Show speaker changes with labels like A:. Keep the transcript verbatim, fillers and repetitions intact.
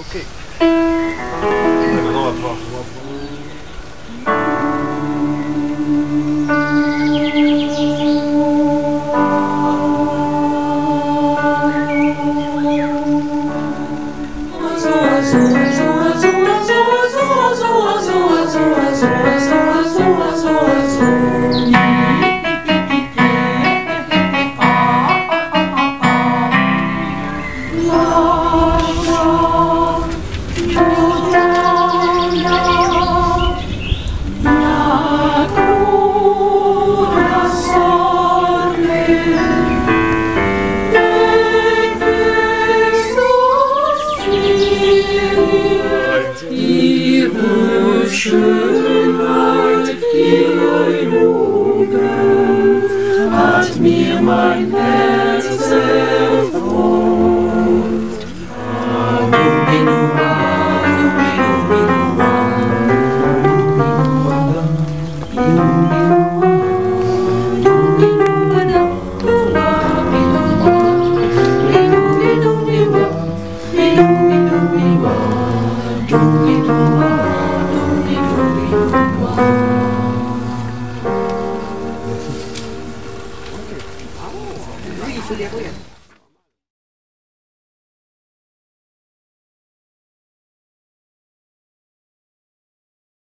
A: Ok. Et maintenant on va pouvoir jouer.
B: Ihre Schönheit, ihre Jugend hat mir mein Herz erfreut.
C: Il se déroule.